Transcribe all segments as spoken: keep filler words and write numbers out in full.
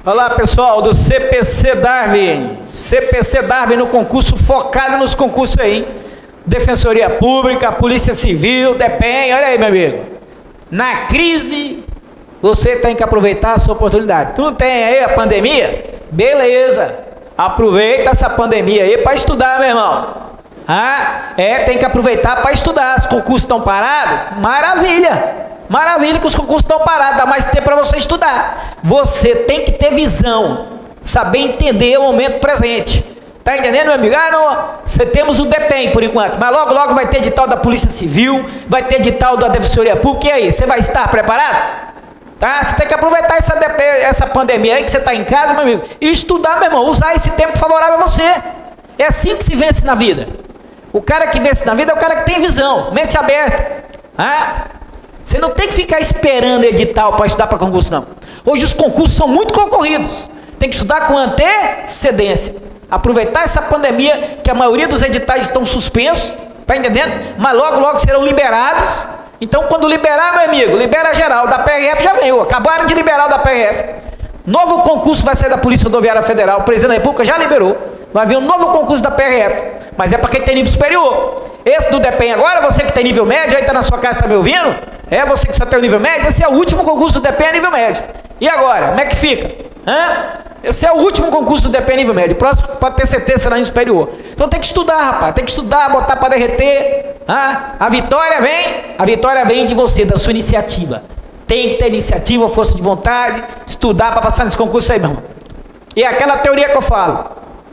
Olá pessoal do C P C Darwin, C P C Darwin no concurso, focado nos concursos aí, Defensoria Pública, Polícia Civil, DEPEN, olha aí meu amigo, na crise você tem que aproveitar a sua oportunidade. Tu tem aí a pandemia? Beleza, aproveita essa pandemia aí para estudar, meu irmão. Ah, é, tem que aproveitar para estudar. Os concursos estão parados? Maravilha! Maravilha que os concursos estão parados, dá mais tempo para você estudar. Você tem que ter visão, saber entender o momento presente. Tá entendendo, meu amigo? Ah, não, você temos o DEPEN por enquanto, mas logo, logo vai ter edital da Polícia Civil, vai ter edital da Defensoria Pública, e aí, você vai estar preparado? Tá? Você tem que aproveitar essa, essa pandemia aí que você está em casa, meu amigo, e estudar, meu irmão, usar esse tempo favorável a você. É assim que se vence na vida. O cara que vence na vida é o cara que tem visão, mente aberta. Ah? Você não tem que ficar esperando edital para estudar para concurso, não. Hoje os concursos são muito concorridos. Tem que estudar com antecedência. Aproveitar essa pandemia, que a maioria dos editais estão suspensos, tá entendendo? Mas logo, logo serão liberados. Então, quando liberar, meu amigo, libera geral. Da P R F já veio. Acabaram de liberar o da P R F. Novo concurso vai sair da Polícia Rodoviária Federal. O presidente da República já liberou. Vai vir um novo concurso da P R F. Mas é para quem tem nível superior. Esse do DEPEN agora, você que tem nível médio, aí está na sua casa, está me ouvindo? É, você que só tem o nível médio, esse é o último concurso do DEPEN a nível médio. E agora, como é que fica? Hã? Esse é o último concurso do DEPEN a nível médio. O próximo pode ter certeza será nível superior. Então tem que estudar, rapaz. Tem que estudar, botar para derreter. Hã? A vitória vem, a vitória vem de você, da sua iniciativa. Tem que ter iniciativa, força de vontade, estudar para passar nesse concurso aí, meu irmão. E é aquela teoria que eu falo.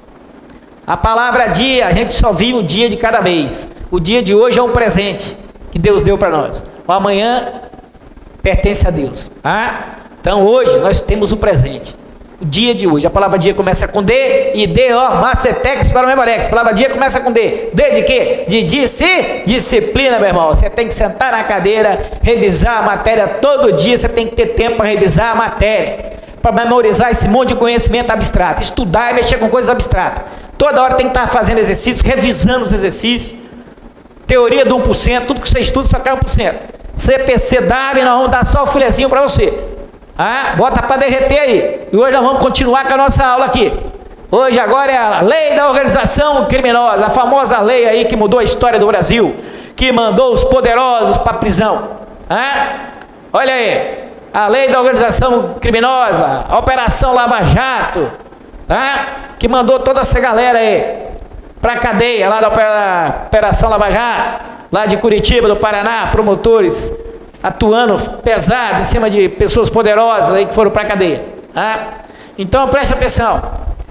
A palavra dia, a gente só vive o dia de cada vez. O dia de hoje é um presente que Deus deu para nós. O amanhã pertence a Deus. Ah? Então hoje nós temos o presente. O dia de hoje. A palavra dia começa com D e D, ó, macetex para o memorex. A palavra dia começa com D. D de quê? De disci, disciplina, meu irmão. Você tem que sentar na cadeira, revisar a matéria todo dia. Você tem que ter tempo para revisar a matéria, para memorizar esse monte de conhecimento abstrato. Estudar e mexer com coisas abstratas. Toda hora tem que estar fazendo exercícios, revisando os exercícios. Teoria do um por cento, tudo que você estuda só cai um por cento. C P C Darwin, nós vamos dar só o filezinho para você. Ah, bota para derreter aí. E hoje nós vamos continuar com a nossa aula aqui. Hoje agora é a lei da organização criminosa, a famosa lei aí que mudou a história do Brasil, que mandou os poderosos para a prisão. Ah, olha aí, a lei da organização criminosa, a Operação Lava Jato, tá? Que mandou toda essa galera aí para a cadeia, lá da Operação Lava Jato, lá de Curitiba, do Paraná, promotores atuando pesado em cima de pessoas poderosas aí que foram para a cadeia. Tá? Então preste atenção.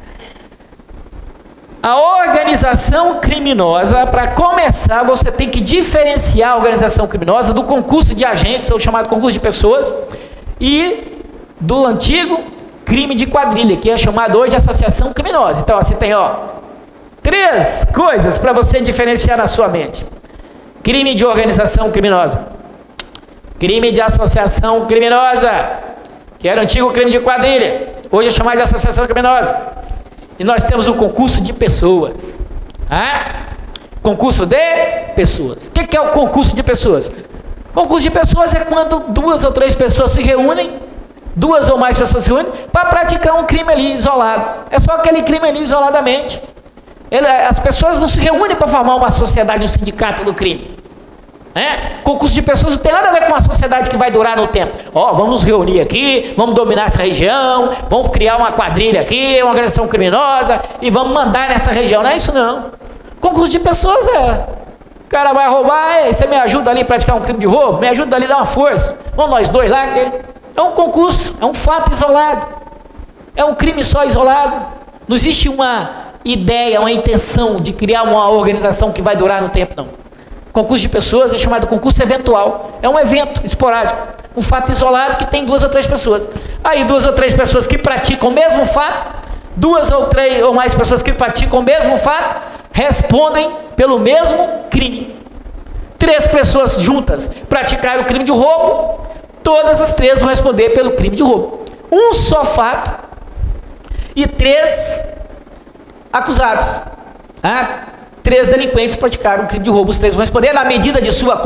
A organização criminosa, para começar, você tem que diferenciar a organização criminosa do concurso de agentes, ou chamado concurso de pessoas, e do antigo crime de quadrilha, que é chamado hoje de associação criminosa. Então você tem, ó, três coisas para você diferenciar na sua mente. Crime de organização criminosa, crime de associação criminosa, que era o antigo crime de quadrilha, hoje é chamado de associação criminosa. E nós temos o concurso de pessoas. Ah? Concurso de pessoas. O que é o concurso de pessoas? Concurso de pessoas é quando duas ou três pessoas se reúnem, duas ou mais pessoas se reúnem para praticar um crime ali isolado. É só aquele crime ali isoladamente. Ele, as pessoas não se reúnem para formar uma sociedade, um sindicato do crime. É? Concurso de pessoas não tem nada a ver com uma sociedade que vai durar no tempo. Ó, oh, vamos nos reunir aqui, vamos dominar essa região, vamos criar uma quadrilha aqui, uma organização criminosa e vamos mandar nessa região. Não é isso não. Concurso de pessoas é, o cara vai roubar, você me ajuda ali a praticar um crime de roubo, me ajuda ali a dar uma força. Vamos nós dois lá. É um concurso, é um fato isolado, é um crime só isolado. Não existe uma ideia, uma intenção de criar uma organização que vai durar no tempo, não. Concurso de pessoas é chamado concurso eventual. É um evento esporádico, um fato isolado que tem duas ou três pessoas. Aí duas ou três pessoas que praticam o mesmo fato, duas ou três ou mais pessoas que praticam o mesmo fato, respondem pelo mesmo crime. Três pessoas juntas praticaram o crime de roubo, todas as três vão responder pelo crime de roubo. Um só fato e três acusados. Ah? Três delinquentes praticaram um crime de roubo, os três vão responder na medida de sua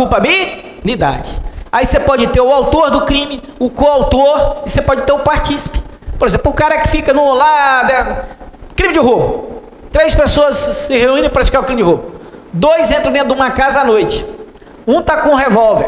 culpabilidade. Aí você pode ter o autor do crime, o coautor, e você pode ter o partícipe. Por exemplo, o cara que fica no lá, crime de roubo. Três pessoas se reúnem para praticar o crime de roubo. Dois entram dentro de uma casa à noite. Um está com um revólver.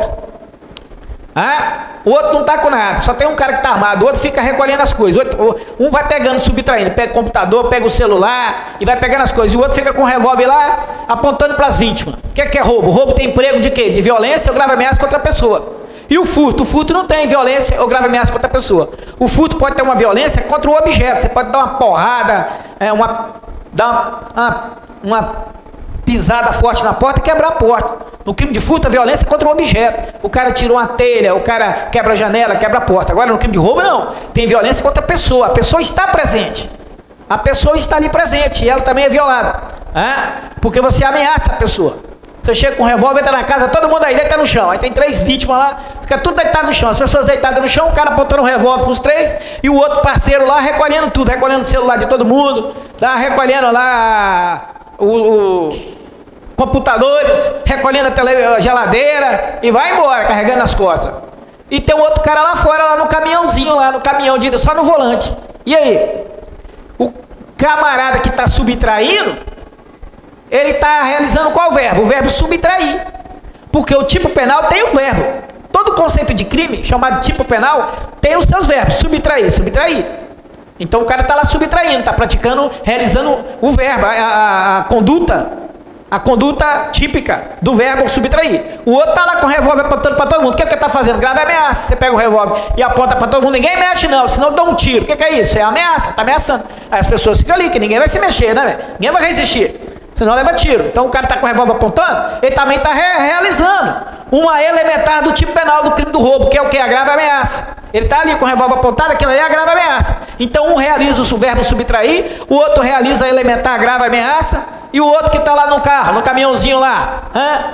Ah, o outro não está com nada, só tem um cara que está armado. O outro fica recolhendo as coisas. Outro, um vai pegando, subtraindo, pega o computador, pega o celular e vai pegando as coisas. E o outro fica com o revólver lá, apontando para as vítimas. O que é, que é roubo? Roubo tem emprego de quê? De violência ou grave ameaça contra a pessoa. E o furto? O furto não tem violência ou grave ameaça contra a pessoa. O furto pode ter uma violência contra o objeto. Você pode dar uma porrada, é, uma, dar uma, uma, uma pisada forte na porta e quebrar a porta. No crime de furto, a violência é contra o objeto. O cara tirou uma telha, o cara quebra a janela, quebra a porta. Agora, no crime de roubo, não. Tem violência contra a pessoa. A pessoa está presente. A pessoa está ali presente e ela também é violada. Ah? Porque você ameaça a pessoa. Você chega com um revólver, entra na casa, todo mundo aí deita no chão. Aí tem três vítimas lá, fica tudo deitado no chão. As pessoas deitadas no chão, o cara apontando um revólver para os três e o outro parceiro lá recolhendo tudo, recolhendo o celular de todo mundo, tá recolhendo lá o... o computadores, recolhendo a, tele, a geladeira e vai embora, carregando as costas. E tem um outro cara lá fora, lá no caminhãozinho, lá no caminhão, de, só no volante. E aí? O camarada que está subtraindo, ele está realizando qual verbo? O verbo subtrair. Porque o tipo penal tem o verbo. Todo conceito de crime, chamado tipo penal, tem os seus verbos. Subtrair, subtrair. Então o cara está lá subtraindo, está praticando, realizando o verbo, a, a, a conduta. A conduta típica do verbo subtrair. O outro está lá com o revólver apontando para todo mundo. O que é que está fazendo? Grave ameaça. Você pega o revólver e aponta para todo mundo. Ninguém mexe não, senão dá um tiro. O que, que é isso? É ameaça, está ameaçando. Aí as pessoas ficam ali, que ninguém vai se mexer, né? Ninguém vai resistir, senão leva tiro. Então o cara está com o revólver apontando, ele também está re realizando uma elementar do tipo penal do crime do roubo, que é o que? A grave ameaça. Ele está ali com o revólver apontado, aquilo ali é a grave ameaça. Então um realiza o verbo subtrair, o outro realiza a elementar a grave ameaça, e o outro que está lá no carro, no caminhãozinho lá, hein?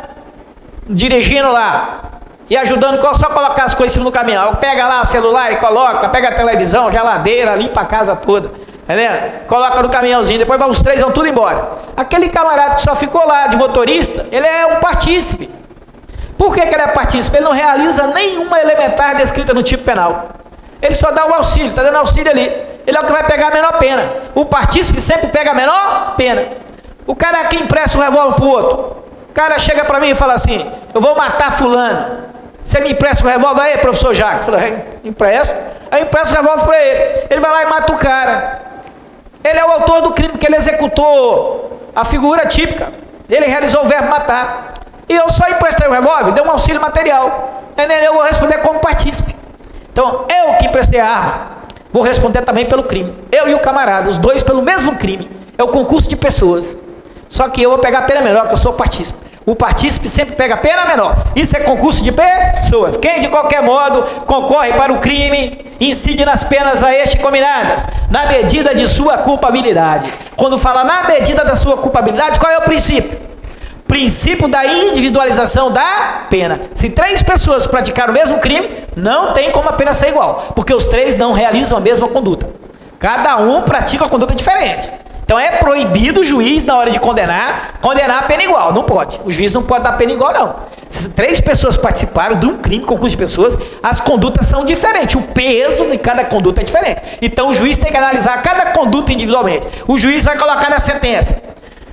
Dirigindo lá, e ajudando, só colocar as coisas no caminhão. Pega lá o celular e coloca, pega a televisão, geladeira, limpa a casa toda. Entendeu? Coloca no caminhãozinho, depois vão, os três vão tudo embora. Aquele camarada que só ficou lá de motorista, ele é um partícipe. Por que, que ele é partícipe? Ele não realiza nenhuma elementar descrita no tipo penal. Ele só dá o auxílio, está dando auxílio ali. Ele é o que vai pegar a menor pena. O partícipe sempre pega a menor pena. O cara que empresta um revólver para o outro. O cara chega para mim e fala assim: eu vou matar fulano. Você me empresta um revólver aí, professor Jacques? Eu falo: empresto. Aí eu empresto o revólver para ele. Ele vai lá e mata o cara. Ele é o autor do crime, que ele executou a figura típica. Ele realizou o verbo matar. E eu só emprestei o revólver, dei um auxílio material. Eu vou responder como partícipe. Então, eu que emprestei a arma, vou responder também pelo crime. Eu e o camarada, os dois pelo mesmo crime. É o concurso de pessoas. Só que eu vou pegar a pena menor, que eu sou partícipe. O partícipe sempre pega a pena menor. Isso é concurso de pessoas. Quem de qualquer modo concorre para o crime, incide nas penas a este combinadas, na medida de sua culpabilidade. Quando fala na medida da sua culpabilidade, qual é o princípio? Princípio da individualização da pena. Se três pessoas praticaram o mesmo crime, não tem como a pena ser igual, porque os três não realizam a mesma conduta. Cada um pratica uma conduta diferente. Então é proibido o juiz, na hora de condenar, condenar a pena igual. Não pode. O juiz não pode dar pena igual, não. Se três pessoas participaram de um crime, concurso de pessoas, as condutas são diferentes. O peso de cada conduta é diferente. Então o juiz tem que analisar cada conduta individualmente. O juiz vai colocar na sentença: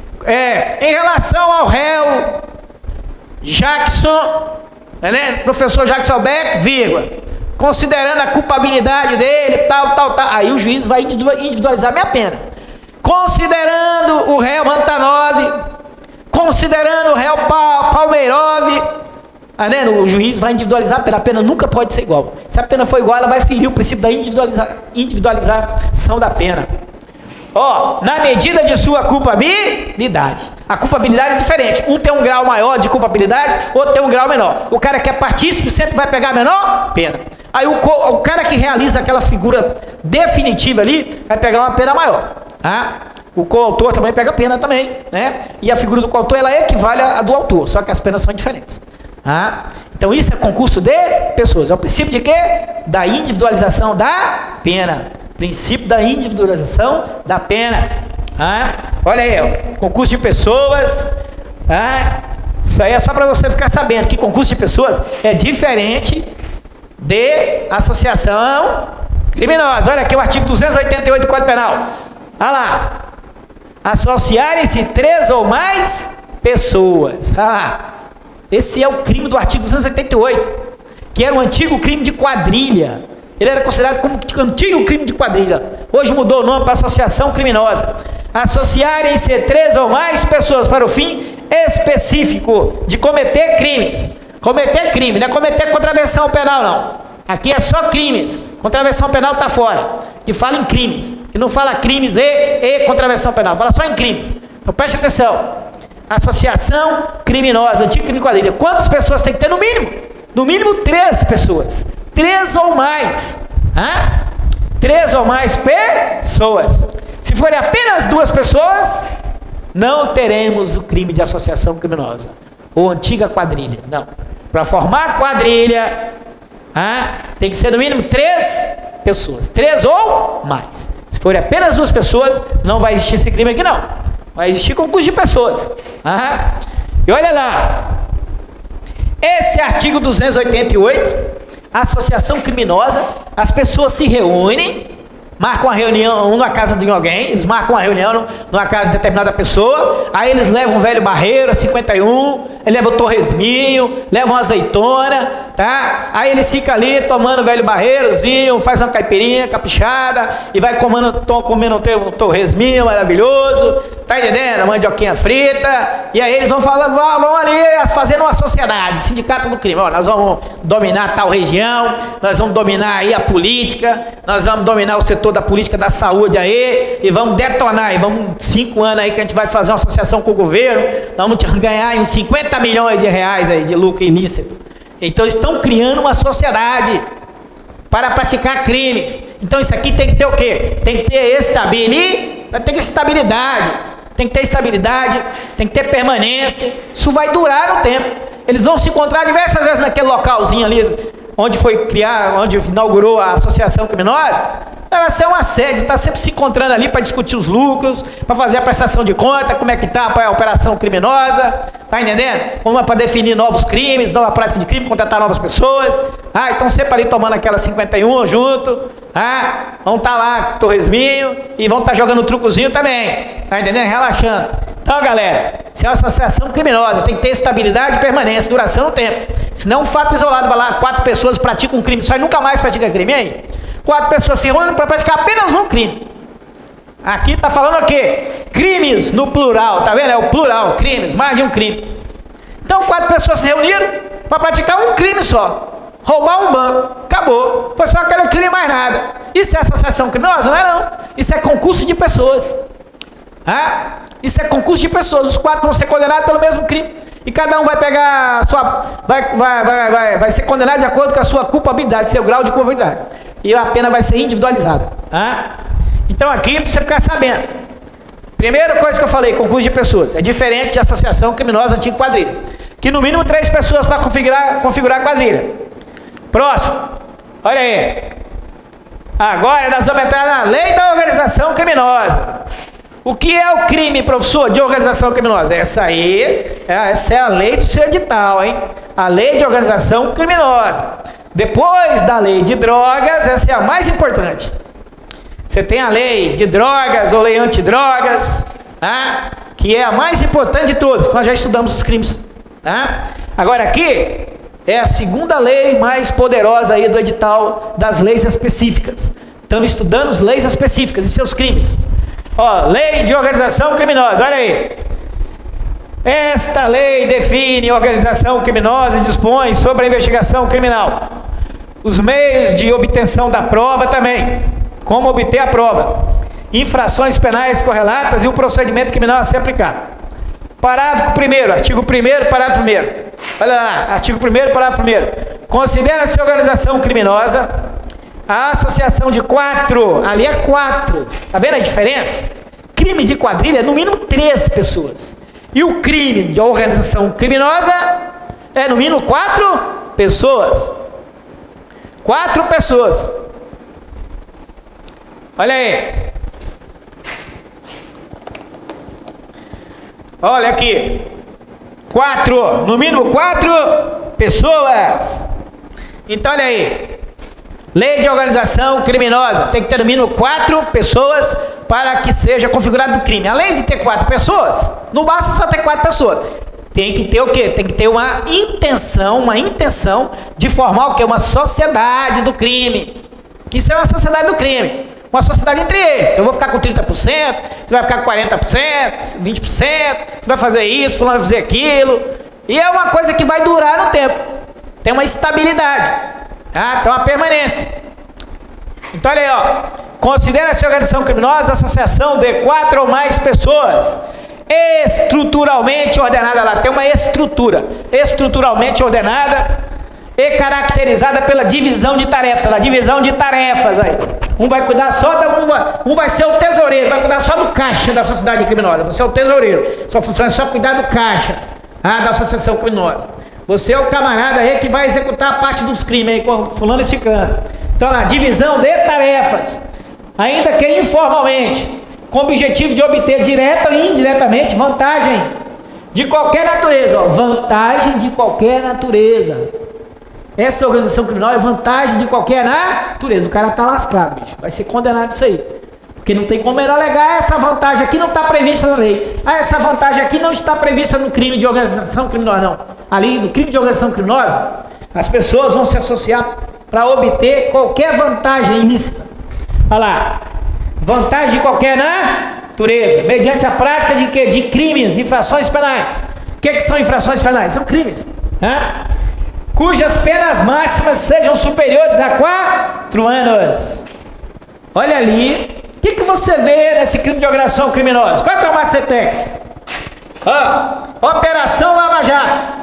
É, em relação ao réu Jackson, né, professor Jackson Beck, vírgula, considerando a culpabilidade dele, tal, tal, tal, aí o juiz vai individualizar a minha pena. Considerando o réu Mantanov, considerando o réu pa Palmeirov, ah, né, o juiz vai individualizar a pena. A pena nunca pode ser igual. Se a pena for igual, ela vai ferir o princípio da individualiza individualização da pena. Ó, na medida de sua culpabilidade. A culpabilidade é diferente. Um tem um grau maior de culpabilidade, outro tem um grau menor. O cara que é partícipe sempre vai pegar a menor pena. Aí o, o cara que realiza aquela figura definitiva ali vai pegar uma pena maior. Tá? O coautor também pega pena também, né? E a figura do coautor, ela equivale à do autor, só que as penas são diferentes. Tá? Então isso é concurso de pessoas. É o princípio de quê? Da individualização da pena. Princípio da individualização da pena. Ah, olha aí, ó, concurso de pessoas. Ah, isso aí é só para você ficar sabendo que concurso de pessoas é diferente de associação criminosa. Olha aqui o artigo duzentos e oitenta e oito do Código Penal. Olha lá. Associarem-se três ou mais pessoas. Olha lá. Esse é o crime do artigo duzentos e oitenta e oito, que era um antigo crime de quadrilha. Ele era considerado como antigo crime de quadrilha. Hoje mudou o nome para associação criminosa. Associarem-se três ou mais pessoas para o fim específico de cometer crimes. Cometer crime, não é cometer contravenção penal, não. Aqui é só crimes. Contravenção penal está fora. Que fala em crimes. Que não fala crimes e, e contravenção penal. Fala só em crimes. Então preste atenção. Associação criminosa, antigo crime de quadrilha. Quantas pessoas tem que ter no mínimo? No mínimo três pessoas. Três ou mais. Hã? Três ou mais pessoas. Se forem apenas duas pessoas, não teremos o crime de associação criminosa. Ou antiga quadrilha. Não. Para formar quadrilha, hã? Tem que ser no mínimo três pessoas. Três ou mais. Se forem apenas duas pessoas, não vai existir esse crime aqui não. Vai existir concurso de pessoas. Hã? E olha lá. Esse artigo duzentos e oitenta e oito, associação criminosa, as pessoas se reúnem, marcam uma reunião, um na casa de alguém, eles marcam uma reunião numa casa de determinada pessoa, aí eles levam um velho barreiro, a cinquenta e um, levam o torresminho, levam uma azeitona, tá? Aí eles ficam ali tomando velho barreirozinho, faz uma caipirinha caprichada, e vai comendo, tô, comendo um torresminho maravilhoso, tá entendendo? A mandioquinha frita, e aí eles vão falar, vão, vão ali fazendo uma sociedade, sindicato do crime, ó, nós vamos dominar tal região, nós vamos dominar aí a política, nós vamos dominar o setor da política da saúde aí, e vamos detonar, e vamos, cinco anos aí que a gente vai fazer uma associação com o governo, nós vamos ganhar uns cinquenta milhões de reais aí de lucro ilícito. Então eles estão criando uma sociedade para praticar crimes. Então isso aqui tem que ter o quê? Tem que ter estabilidade, tem que ter estabilidade, tem que ter estabilidade, tem que ter permanência. Isso vai durar um tempo. Eles vão se encontrar diversas vezes naquele localzinho ali, onde foi criar, onde inaugurou a associação criminosa. Vai ser uma sede, está sempre se encontrando ali para discutir os lucros, para fazer a prestação de conta, como é que está a operação criminosa, tá entendendo? Como é para definir novos crimes, nova prática de crime, contratar novas pessoas. Ah, então sempre ali tomando aquela cinquenta e um junto, ah, vão estar tá lá com torresminho e vão estar tá jogando trucozinho também, tá entendendo? Relaxando. Então, galera, se é uma associação criminosa, tem que ter estabilidade, permanência, duração no tempo. Se não é um fato isolado, vai lá, quatro pessoas praticam um crime, só e nunca mais pratica crime aí. Quatro pessoas se reúnem para praticar apenas um crime. Aqui está falando o quê? Crimes no plural, tá vendo? É o plural, crimes, mais de um crime. Então quatro pessoas se reuniram para praticar um crime só. Roubar um banco, acabou. Foi só aquele crime, mais nada. Isso é associação criminosa? Não é não. Isso é concurso de pessoas. Ah? Isso é concurso de pessoas. Os quatro vão ser condenados pelo mesmo crime. E cada um vai pegar a sua... Vai, vai, vai, vai, vai ser condenado de acordo com a sua culpabilidade, seu grau de culpabilidade. E a pena vai ser individualizada. Tá? Então aqui, para você ficar sabendo. Primeira coisa que eu falei, concurso de pessoas. É diferente de associação criminosa antiga quadrilha. Que no mínimo três pessoas para configurar, configurar a quadrilha. Próximo. Olha aí. Agora nós vamos entrar na lei da organização criminosa. O que é o crime, professor, de organização criminosa? Essa aí, essa é a lei do seu edital, hein? A lei de organização criminosa. Depois da lei de drogas, essa é a mais importante. Você tem a lei de drogas ou lei antidrogas, tá? Que é a mais importante de todas, que nós já estudamos os crimes. Tá? Agora aqui é a segunda lei mais poderosa aí do edital das leis específicas. Estamos estudando as leis específicas e seus crimes. Ó, lei de organização criminosa, olha aí. Esta lei define organização criminosa e dispõe sobre a investigação criminal. Os meios de obtenção da prova também. Como obter a prova. Infrações penais correlatas e o procedimento criminal a ser aplicado. Parágrafo primeiro, artigo primeiro, parágrafo primeiro. Olha lá, artigo primeiro, parágrafo primeiro. Considera-se organização criminosa a associação de quatro, ali é quatro. Tá vendo a diferença? Crime de quadrilha é no mínimo três pessoas. E o crime de organização criminosa é no mínimo quatro pessoas. Quatro pessoas. Olha aí. Olha aqui. Quatro. No mínimo quatro pessoas. Então olha aí. Lei de organização criminosa. Tem que ter no mínimo quatro pessoas para que seja configurado o crime. Além de ter quatro pessoas, não basta só ter quatro pessoas. Tem que ter o quê? Tem que ter uma intenção, uma intenção de formar o quê? Uma sociedade do crime. Que isso é uma sociedade do crime. Uma sociedade entre eles. Eu vou ficar com trinta por cento, você vai ficar com quarenta por cento, vinte por cento, você vai fazer isso, fulano vai fazer aquilo. E é uma coisa que vai durar no tempo. Tem uma estabilidade. Tá? Tem uma permanência. Então olha aí, ó. Considera-se organização criminosa a associação de quatro ou mais pessoas estruturalmente ordenada. Lá tem uma estrutura. Estruturalmente ordenada e caracterizada pela divisão de tarefas. Lá, divisão de tarefas aí. Um vai cuidar só da. Um vai, um vai ser o tesoureiro, vai cuidar só do caixa da sociedade criminosa. Você é o tesoureiro. Sua função é só cuidar do caixa ah, da associação criminosa. Você é o camarada aí que vai executar a parte dos crimes aí com fulano e ciclano. Então lá, divisão de tarefas. Ainda que informalmente, com o objetivo de obter direta ou indiretamente vantagem de qualquer natureza. Ó, vantagem de qualquer natureza. Essa organização criminal é vantagem de qualquer natureza. O cara tá lascado, bicho. Vai ser condenado isso aí. Porque não tem como ele alegar essa vantagem aqui não está prevista na lei. Ah, essa vantagem aqui não está prevista no crime de organização criminosa, não. Ali, no crime de organização criminosa, as pessoas vão se associar para obter qualquer vantagem ilícita. Olha lá. Vantagem de qualquer natureza, mediante a prática de quê? De crimes, infrações penais. O que, que são infrações penais? São crimes, né? Cujas penas máximas sejam superiores a quatro anos. Olha ali, o que, que você vê nesse crime de organização criminosa? Qual que é o Macetex? Ó, Operação Lava Jato.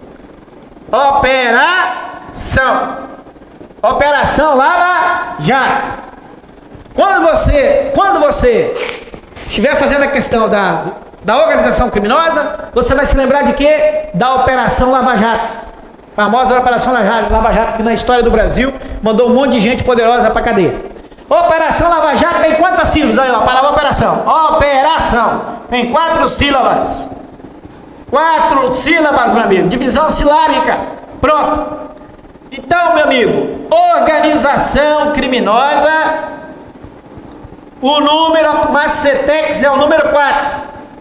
Operação. Operação Lava Jato. Quando você, quando você estiver fazendo a questão da, da organização criminosa, você vai se lembrar de quê? Da Operação Lava Jato. A famosa Operação Lava Jato, que na história do Brasil mandou um monte de gente poderosa para cadeia. Operação Lava Jato tem quantas sílabas? Olha lá, a palavra operação. Operação. Tem quatro sílabas. Quatro sílabas, meu amigo. Divisão silábica. Pronto. Então, meu amigo, organização criminosa. O número Macetex é o número quatro.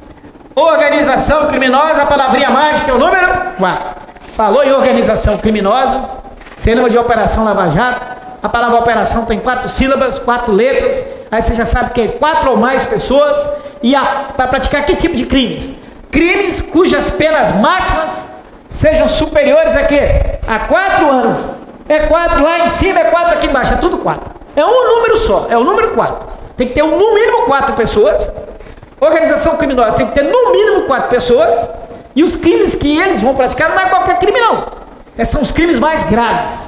Organização criminosa, a palavrinha mágica é o número quatro. Falou em organização criminosa, você lembra de Operação Lava Jato? A palavra operação tem quatro sílabas, quatro letras. Aí você já sabe que é quatro ou mais pessoas. E para praticar que tipo de crimes? Crimes cujas penas máximas sejam superiores a quê? A quatro anos. É quatro lá em cima, é quatro aqui embaixo, é tudo quatro. É um número só, é o número quatro. Tem que ter no mínimo quatro pessoas. Organização criminosa tem que ter no mínimo quatro pessoas. E os crimes que eles vão praticar não é qualquer crime, não. Esses são os crimes mais graves.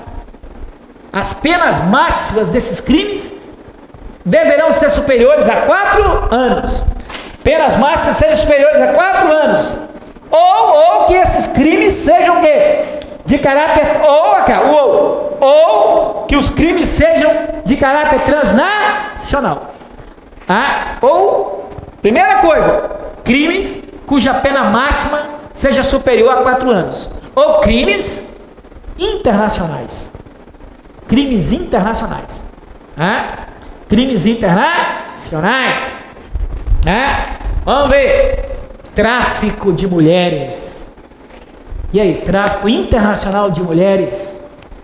As penas máximas desses crimes deverão ser superiores a quatro anos. Penas máximas sejam superiores a quatro anos. Ou, ou que esses crimes sejam quê? De caráter... Ou, ou, ou que os crimes sejam de caráter transnacional. Ah, ou, primeira coisa, crimes cuja pena máxima seja superior a quatro anos. Ou crimes internacionais. Crimes internacionais. Ah, crimes internacionais. Ah, vamos ver. Tráfico de mulheres. E aí, tráfico internacional de mulheres.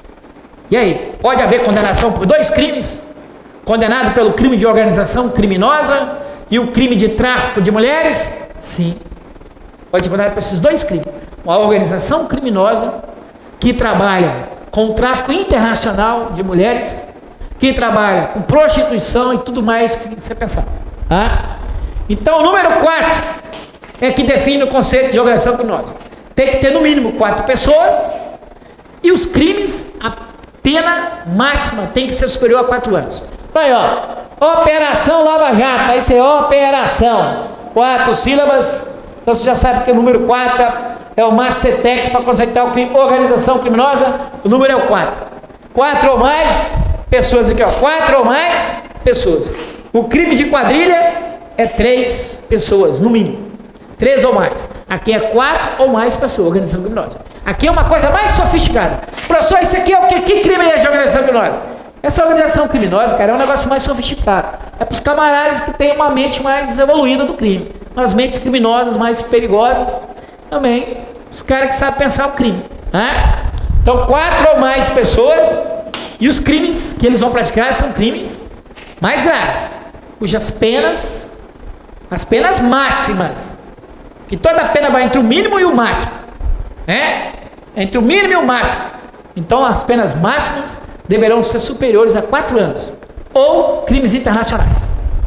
E aí, pode haver condenação por dois crimes? Condenado pelo crime de organização criminosa e o crime de tráfico de mulheres? Sim. Pode ser condenado por esses dois crimes. Uma organização criminosa que trabalha com o tráfico internacional de mulheres, que trabalha com prostituição e tudo mais que você pensar. Ah? Então, o número quatro é que define o conceito de organização criminosa. Tem que ter no mínimo quatro pessoas e os crimes, a pena máxima tem que ser superior a quatro anos. Aí, ó, Operação Lava Jato, aí você é operação, quatro sílabas, então você já sabe que o número quatro é o Macetex para conceituar o crime, organização criminosa, o número é o quatro. Quatro ou mais pessoas aqui, ó, quatro ou mais pessoas. O crime de quadrilha é três pessoas, no mínimo. Três ou mais. Aqui é quatro ou mais pessoas, organização criminosa. Aqui é uma coisa mais sofisticada. Professor, isso aqui é o que? Que crime é de organização criminosa? Essa organização criminosa, cara, é um negócio mais sofisticado. É para os camaradas que têm uma mente mais evoluída do crime. Umas mentes criminosas mais perigosas também. Os caras que sabem pensar o crime. Né? Então, quatro ou mais pessoas. E os crimes que eles vão praticar são crimes mais graves. Cujas penas, as penas máximas, que toda pena vai entre o mínimo e o máximo. Né? Entre o mínimo e o máximo. Então, as penas máximas deverão ser superiores a quatro anos, ou crimes internacionais.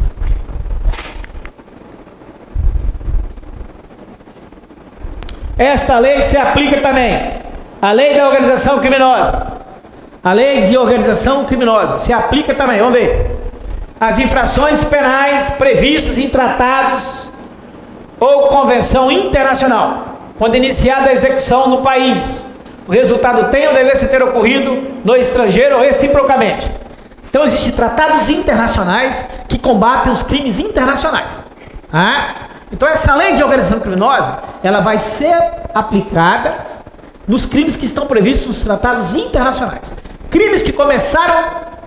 Esta lei se aplica também à lei da organização criminosa. A lei de organização criminosa se aplica também, vamos ver. As infrações penais previstas em tratados ou convenção internacional, quando iniciada a execução no país, o resultado tem ou devesse ter ocorrido no estrangeiro ou reciprocamente. Então, existem tratados internacionais que combatem os crimes internacionais. Ah? Então, essa lei de organização criminosa, ela vai ser aplicada nos crimes que estão previstos nos tratados internacionais. Crimes que começaram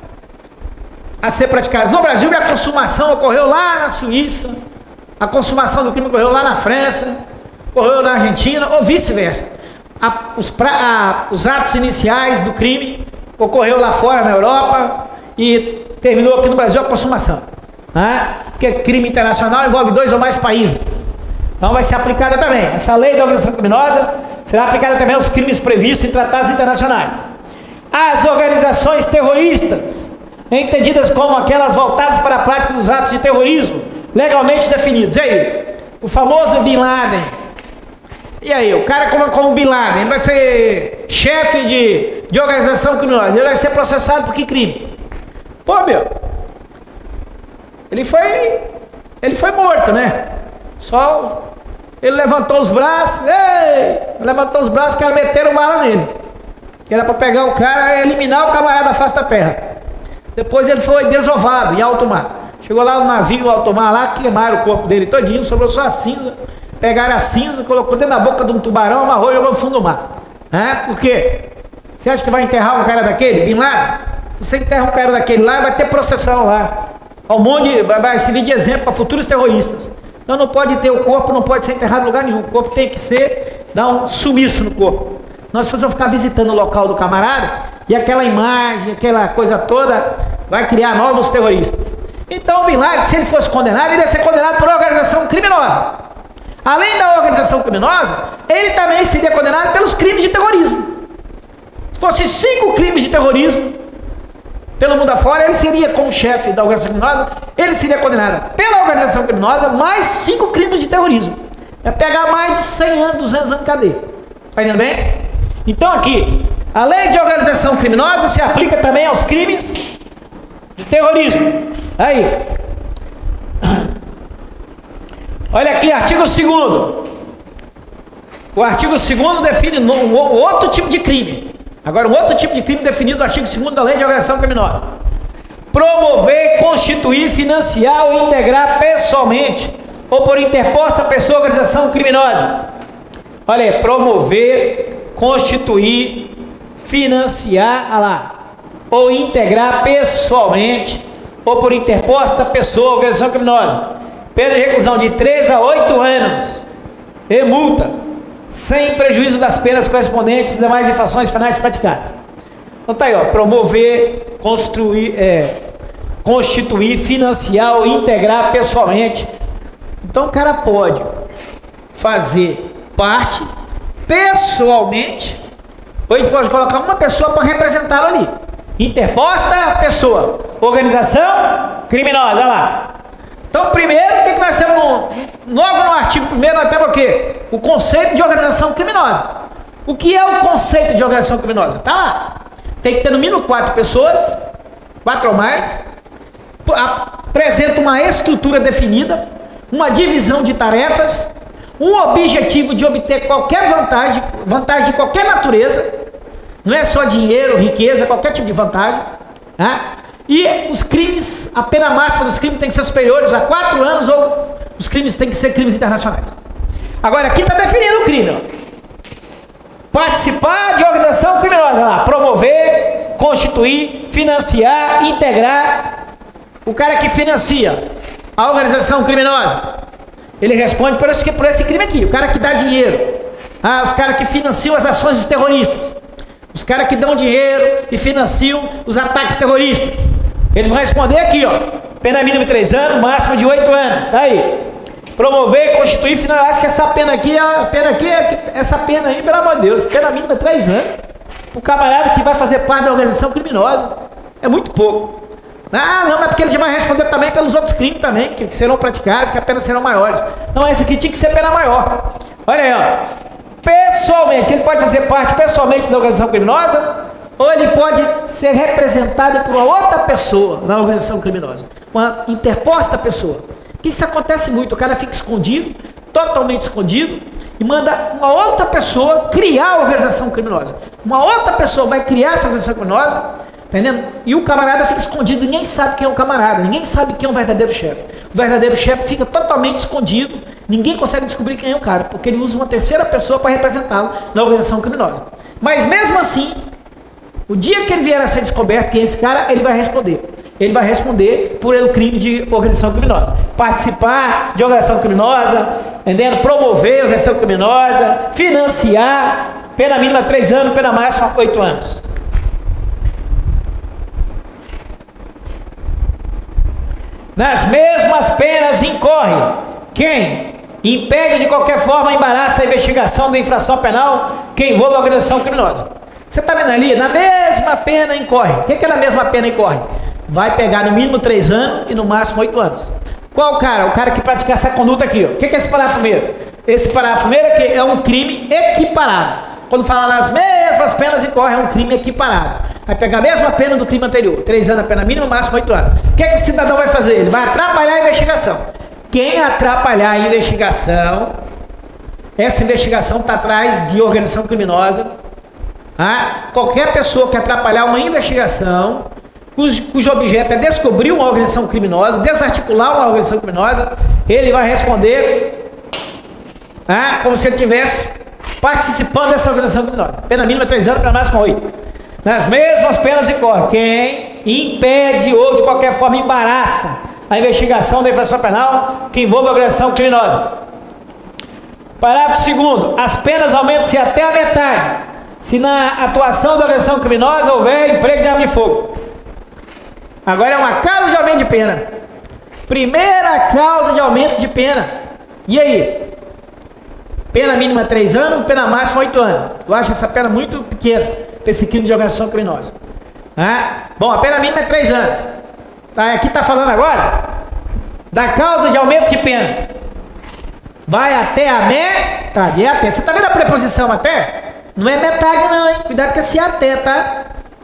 a ser praticados no Brasil e a consumação ocorreu lá na Suíça, a consumação do crime ocorreu lá na França, ocorreu na Argentina, ou vice-versa. A, os, pra, a, os atos iniciais do crime ocorreu lá fora na Europa e terminou aqui no Brasil a consumação, né? Porque crime internacional envolve dois ou mais países, então vai ser aplicada também. Essa lei da organização criminosa será aplicada também aos crimes previstos em tratados internacionais. As organizações terroristas, entendidas como aquelas voltadas para a prática dos atos de terrorismo legalmente definidos. E aí, o famoso Bin Laden. E aí, o cara como, como Bin Laden, ele vai ser chefe de, de organização criminosa, ele vai ser processado por que crime? Pô, meu, ele foi, ele foi morto, né? Só, ele levantou os braços, ei, levantou os braços, que era meteram bala nele. Que era para pegar o cara e eliminar o camarada da face da terra. Depois ele foi desovado em alto mar. Chegou lá no navio, alto mar lá, queimaram o corpo dele todinho, sobrou só a cinza. Pegaram a cinza, colocou dentro da boca de um tubarão, amarrou e jogou no fundo do mar. É? Por quê? Você acha que vai enterrar um cara daquele? Bin Laden? Se você enterra um cara daquele lá, vai ter processão lá. Um monte de, vai, vai servir de exemplo para futuros terroristas. Então não pode ter o corpo, não pode ser enterrado em lugar nenhum. O corpo tem que ser, dar um sumiço no corpo. Senão as pessoas vão ficar visitando o local do camarada e aquela imagem, aquela coisa toda, vai criar novos terroristas. Então o Bin Laden, se ele fosse condenado, ele ia ser condenado por organização criminosa. Além da organização criminosa, ele também seria condenado pelos crimes de terrorismo. Se fosse cinco crimes de terrorismo pelo mundo afora, ele seria, como chefe da organização criminosa, ele seria condenado pela organização criminosa mais cinco crimes de terrorismo. É pegar mais de cem anos, duzentos anos de cadeia. Está entendendo bem? Então aqui, a lei de organização criminosa se aplica também aos crimes de terrorismo. Aí. Olha aqui, artigo segundo. O artigo segundo define um outro tipo de crime. Agora, um outro tipo de crime definido no artigo segundo da Lei de Organização Criminosa. Promover, constituir, financiar ou integrar pessoalmente ou por interposta pessoa ou organização criminosa. Olha aí, promover, constituir, financiar, olha lá, ou integrar pessoalmente ou por interposta pessoa ou organização criminosa. Pena de reclusão de três a oito anos e multa, sem prejuízo das penas correspondentes às demais infrações penais praticadas. Então tá aí, ó, promover, construir, é, constituir, financiar ou integrar pessoalmente. Então o cara pode fazer parte pessoalmente, ou ele pode colocar uma pessoa para representá-lo ali. Interposta pessoa, organização criminosa, olha lá. Então, primeiro, o que, que nós temos no, logo no artigo primeiro, nós temos o quê? O conceito de organização criminosa. O que é o conceito de organização criminosa? Tá lá. Tem que ter no mínimo quatro pessoas, quatro ou mais, apresenta uma estrutura definida, uma divisão de tarefas, um objetivo de obter qualquer vantagem, vantagem de qualquer natureza, não é só dinheiro, riqueza, qualquer tipo de vantagem, tá? E os crimes, a pena máxima dos crimes tem que ser superiores a quatro anos ou os crimes têm que ser crimes internacionais. Agora, aqui está definido o crime. Ó. Participar de organização criminosa, lá, promover, constituir, financiar, integrar. O cara que financia a organização criminosa, ele responde por esse, por esse crime aqui. O cara que dá dinheiro, ah, os caras que financiam as ações dos terroristas, os caras que dão dinheiro e financiam os ataques terroristas, eles vão responder aqui, ó, pena mínima de três anos, máxima de oito anos, tá aí. Promover, constituir, final, acho que essa pena aqui, a pena aqui, essa pena aí, pelo amor de Deus, pena mínima de três anos, o camarada que vai fazer parte da organização criminosa, é muito pouco. Ah, não, mas porque ele já vai responder também pelos outros crimes também, que serão praticados, que apenas serão maiores. Não, esse aqui tinha que ser pena maior. Olha aí, ó. Pessoalmente, ele pode fazer parte pessoalmente da organização criminosa, ou ele pode ser representado por uma outra pessoa na organização criminosa, uma interposta pessoa. Que isso acontece muito, o cara fica escondido, totalmente escondido, e manda uma outra pessoa criar a organização criminosa. Uma outra pessoa vai criar essa organização criminosa, entendendo? E o camarada fica escondido, ninguém sabe quem é o camarada, ninguém sabe quem é o verdadeiro chefe. O verdadeiro chefe fica totalmente escondido, ninguém consegue descobrir quem é o cara, porque ele usa uma terceira pessoa para representá-lo na organização criminosa. Mas mesmo assim, o dia que ele vier a ser descoberto quem é esse cara, ele vai responder. Ele vai responder por o crime de organização criminosa. Participar de organização criminosa, entendendo? Promover organização criminosa, financiar, pena mínima três anos, pena máxima oito anos. Nas mesmas penas incorre quem impede de qualquer forma, embaraça a investigação da infração penal que envolve a organização criminosa. Você está vendo ali? Na mesma pena incorre. O que é na mesma pena incorre? Vai pegar no mínimo três anos e no máximo oito anos. Qual o cara? O cara que pratica essa conduta aqui. Ó. O que é esse parágrafo primeiro? Esse parágrafo primeiro aqui é um crime equiparado. Quando fala nas mesmas penas incorre, é um crime equiparado. Vai pegar a mesma pena do crime anterior. três anos a pena mínima, máximo oito anos. O que é que esse cidadão vai fazer? Ele vai atrapalhar a investigação. Quem atrapalhar a investigação, essa investigação está atrás de organização criminosa. Ah, qualquer pessoa que atrapalhar uma investigação, cujo, cujo objeto é descobrir uma organização criminosa, desarticular uma organização criminosa, ele vai responder ah, como se ele estivesse participando dessa organização criminosa. Pena mínima três anos, pena máxima oito. Nas mesmas penas incorre quem impede ou de qualquer forma embaraça a investigação da infração penal que envolve a organização criminosa. Parágrafo segundo. As penas aumentam-se até a metade se na atuação da organização criminosa houver emprego de arma de fogo. Agora é uma causa de aumento de pena. Primeira causa de aumento de pena. E aí? Pena mínima três anos, pena máxima oito anos. Eu acho essa pena muito pequena para esse crime de organização criminosa. Ah, bom, a pena mínima é três anos. Tá, aqui está falando agora da causa de aumento de pena. Vai até a metade. É até. Você está vendo a preposição até? Não é metade não, hein? Cuidado com esse até, tá?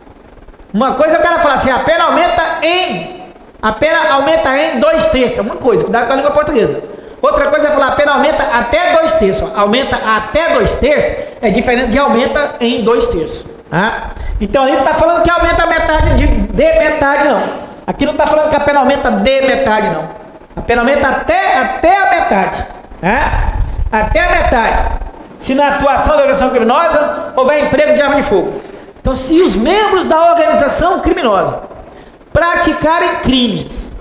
Uma coisa é o cara falar assim, a pena aumenta em... A pena aumenta em dois terços. Uma coisa, cuidado com a língua portuguesa. Outra coisa é falar, a pena aumenta até dois terços. Aumenta até dois terços é diferente de aumenta em dois terços. Tá? Então ele não está falando que aumenta a metade de, de metade, não. Aqui não está falando que a pena aumenta de metade, não. A pena aumenta até, até a metade. Tá? Até a metade. Se na atuação da organização criminosa houver emprego de arma de fogo. Então, se os membros da organização criminosa praticarem crimes,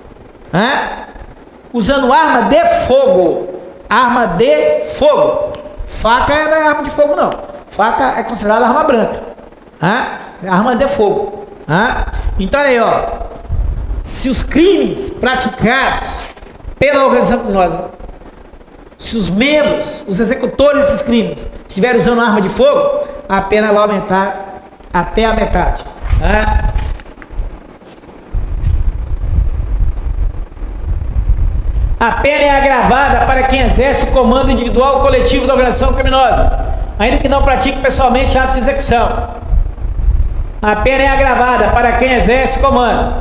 tá? Usando arma de fogo, arma de fogo, faca não é arma de fogo não, faca é considerada arma branca, tá? É arma de fogo, tá? Então olha aí, ó, se os crimes praticados pela organização criminosa, se os membros, os executores desses crimes estiverem usando arma de fogo, a pena vai aumentar até a metade, tá? A pena é agravada para quem exerce o comando individual ou coletivo da organização criminosa, ainda que não pratique pessoalmente atos de execução. A pena é agravada para quem exerce o comando.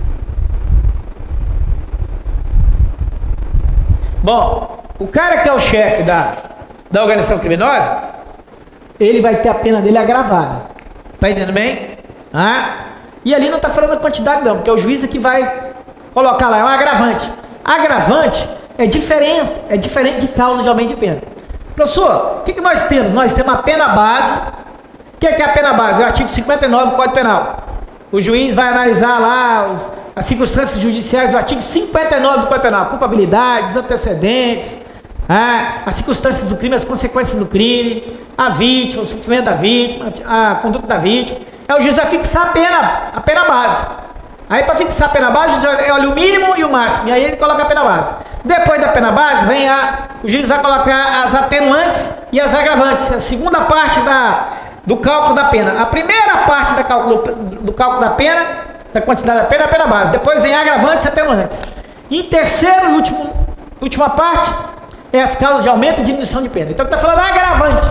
Bom, o cara que é o chefe da, da organização criminosa, ele vai ter a pena dele agravada. Tá entendendo bem? Ah? E ali não está falando da quantidade não, porque é o juiz que vai colocar lá, é um agravante. Agravante é diferente, é diferente de causa de aumento de pena. Professor, o que, que nós temos? Nós temos a pena base, que é a pena base? É o artigo cinquenta e nove do Código Penal. O juiz vai analisar lá os, as circunstâncias judiciais do artigo cinquenta e nove do Código Penal. Culpabilidades, antecedentes, ah, as circunstâncias do crime, as consequências do crime, a vítima, o sofrimento da vítima, a conduta da vítima. Aí o juiz vai fixar a pena, a pena base. Aí para fixar a pena base, o juiz olha o mínimo e o máximo. E aí ele coloca a pena base. Depois da pena base, vem a, o juiz vai colocar as atenuantes e as agravantes. A segunda parte da, do cálculo da pena. A primeira parte da cálculo, do cálculo da pena, da quantidade da pena, é a pena base. Depois vem agravantes e atenuantes. Em terceiro e último, última parte, é as causas de aumento e diminuição de pena. Então está falando agravante.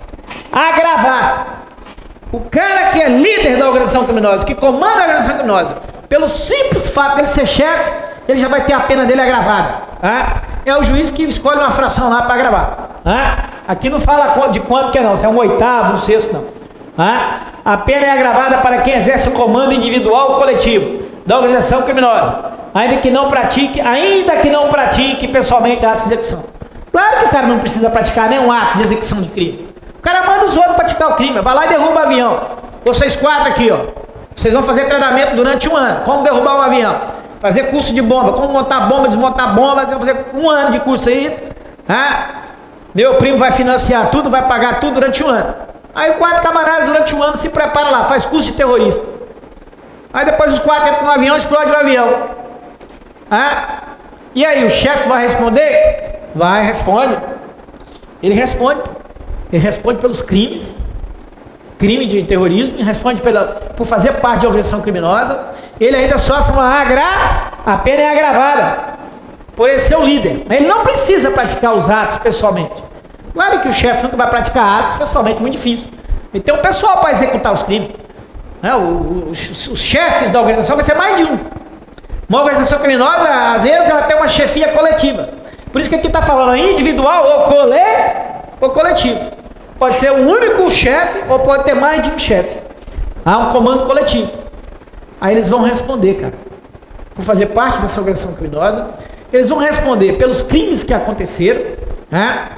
Agravar. O cara que é líder da organização criminosa, que comanda a organização criminosa, pelo simples fato de ele ser chefe, ele já vai ter a pena dele agravada. Tá? É o juiz que escolhe uma fração lá para agravar. Tá? Aqui não fala de quanto que é não, se é um oitavo, um sexto não. Tá? A pena é agravada para quem exerce o comando individual ou coletivo da organização criminosa, ainda que não pratique, ainda que não pratique pessoalmente atos de execução. Claro que o cara não precisa praticar nenhum ato de execução de crime. O cara manda os outros praticar o crime, vai lá e derruba o avião. Vocês quatro aqui, ó, vocês vão fazer treinamento durante um ano, como derrubar um avião, fazer curso de bomba, como montar bomba, desmontar bomba, vocês vão fazer um ano de curso aí. Ah, meu primo vai financiar tudo, vai pagar tudo durante um ano. Aí quatro camaradas durante um ano se preparam lá, faz curso de terrorista. Aí depois os quatro entram no avião, explode o avião. Ah, e aí o chefe vai responder? Vai, responde. Ele responde. Ele responde pelos crimes, crime de terrorismo, e responde pela, por fazer parte de organização criminosa. Ele ainda sofre uma agra, a pena é agravada por ele ser o líder. Ele não precisa praticar os atos pessoalmente. Claro que o chefe nunca vai praticar atos pessoalmente, muito difícil. Ele tem um pessoal para executar os crimes. É, os, os chefes da organização vai ser mais de um. Uma organização criminosa, às vezes, ela tem uma chefia coletiva. Por isso que aqui está falando individual ou, cole, ou coletivo. Pode ser um único chefe ou pode ter mais de um chefe. Há um comando coletivo. Aí eles vão responder, cara, por fazer parte dessa organização criminosa. Eles vão responder pelos crimes que aconteceram, né?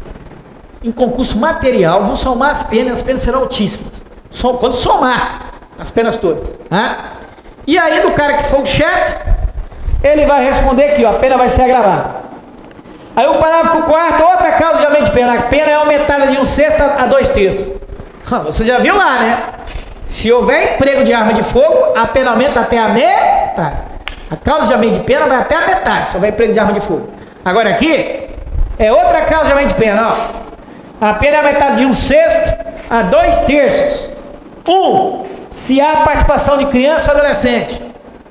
Em concurso material, vão somar as penas, as penas serão altíssimas. Som, quando somar as penas todas. Né? E aí do cara que for o chefe, ele vai responder aqui, ó, a pena vai ser agravada. Aí o parágrafo quarto, outra causa de aumento de pena. A pena é aumentada de um sexto a dois terços. Você já viu lá, né? Se houver emprego de arma de fogo, a pena aumenta até a metade. A causa de aumento de pena vai até a metade, se houver emprego de arma de fogo. Agora aqui, é outra causa de aumento de pena, ó. A pena é aumentada de um sexto a dois terços. Um, se há participação de criança ou adolescente.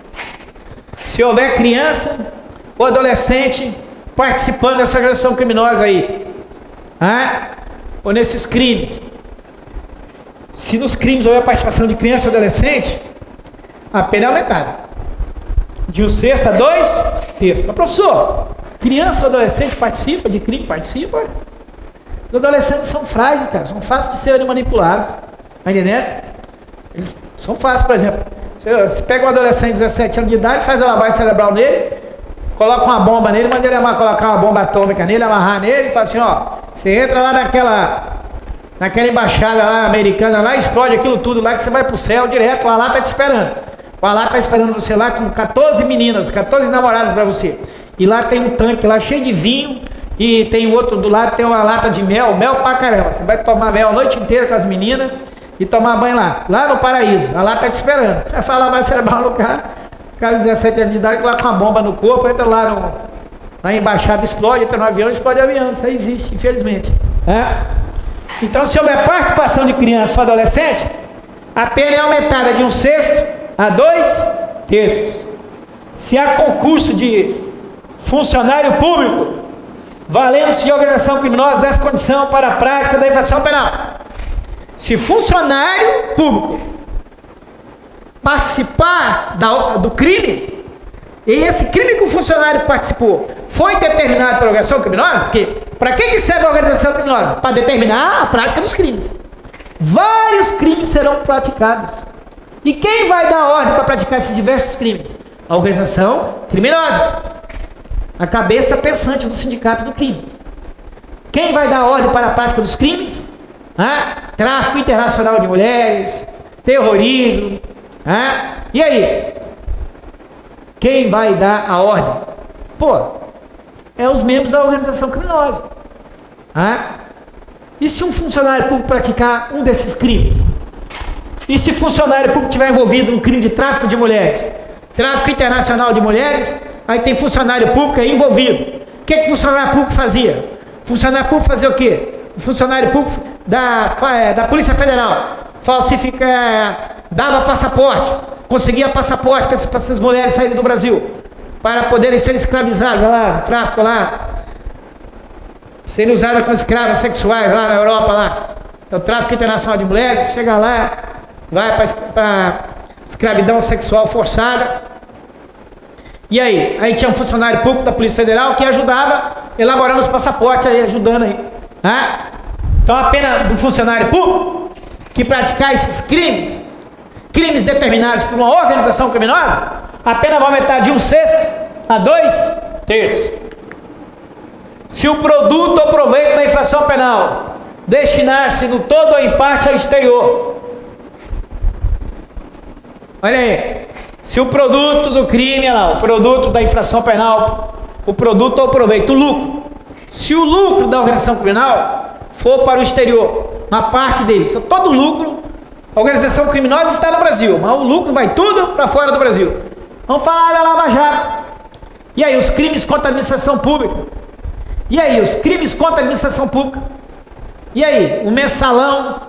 Se houver criança ou adolescente participando dessa organização criminosa aí, ah, ou nesses crimes. Se nos crimes houver participação de criança ou adolescente, a pena é aumentada. De um sexto a dois terços. Mas professor, criança ou adolescente participa de crime? Participa. Os adolescentes são frágeis, cara, são fáceis de serem manipulados. Tá entendendo? Eles são fáceis, por exemplo. Você pega um adolescente de dezessete anos de idade, faz a lavagem cerebral nele, coloca uma bomba nele, manda ele amar, colocar uma bomba atômica nele, amarrar nele e fala assim, ó, você entra lá naquela, naquela embaixada lá, americana lá, explode aquilo tudo lá que você vai pro céu direto, o Alá tá te esperando. O Alá tá esperando você lá com quatorze meninas, quatorze namoradas pra você. E lá tem um tanque lá cheio de vinho, e tem outro do lado, tem uma lata de mel, mel pra caramba. Você vai tomar mel a noite inteira com as meninas e tomar banho lá, lá no paraíso. A lá tá te esperando. Vai falar mais cerebral no cara. O cara de dezessete anos de idade, lá com uma bomba no corpo, entra lá no, na embaixada, explode, entra no avião, explode o avião. Isso aí existe, infelizmente. É? Então, se houver participação de criança ou adolescente, a pena é aumentada de um sexto a dois terços. Se há concurso de funcionário público, valendo-se de organização criminosa dessa condição para a prática da infração penal. Se funcionário público participar da, do crime, e esse crime que o funcionário participou foi determinado pela organização criminosa, porque para que, que serve a organização criminosa? Para determinar a prática dos crimes. Vários crimes serão praticados. E quem vai dar ordem para praticar esses diversos crimes? A organização criminosa. A cabeça pensante do sindicato do crime. Quem vai dar ordem para a prática dos crimes? Ah, tráfico internacional de mulheres, terrorismo. Ah, e aí? Quem vai dar a ordem? Pô, é os membros da organização criminosa. Ah, e se um funcionário público praticar um desses crimes? E se funcionário público estiver envolvido no crime de tráfico de mulheres? Tráfico internacional de mulheres, aí tem funcionário público aí envolvido. O que que o funcionário público fazia? O funcionário público fazia o quê? O funcionário público da, da Polícia Federal falsifica, dava passaporte, conseguia passaporte para essas mulheres saírem do Brasil, para poderem ser escravizadas lá, no tráfico lá, serem usadas como escravas sexuais lá na Europa lá. É o tráfico internacional de mulheres, chega lá, vai para escravidão sexual forçada. E aí? Aí tinha um funcionário público da Polícia Federal que ajudava elaborando os passaportes aí, ajudando aí. Ah? Então a pena do funcionário público que praticar esses crimes, crimes determinados por uma organização criminosa, a pena vai aumentar de um sexto a dois terços. Se o produto ou proveito da infração penal destinar-se no todo ou em parte ao exterior. Olha aí. Se o produto do crime, olha lá, o produto da infração penal, o produto ou proveito, o lucro. Se o lucro da organização criminal for para o exterior, uma parte dele, se todo o lucro, a organização criminosa está no Brasil, mas o lucro vai tudo para fora do Brasil. Vamos falar da Lava Jato. E aí, os crimes contra a administração pública? E aí, os crimes contra a administração pública? E aí, o mensalão?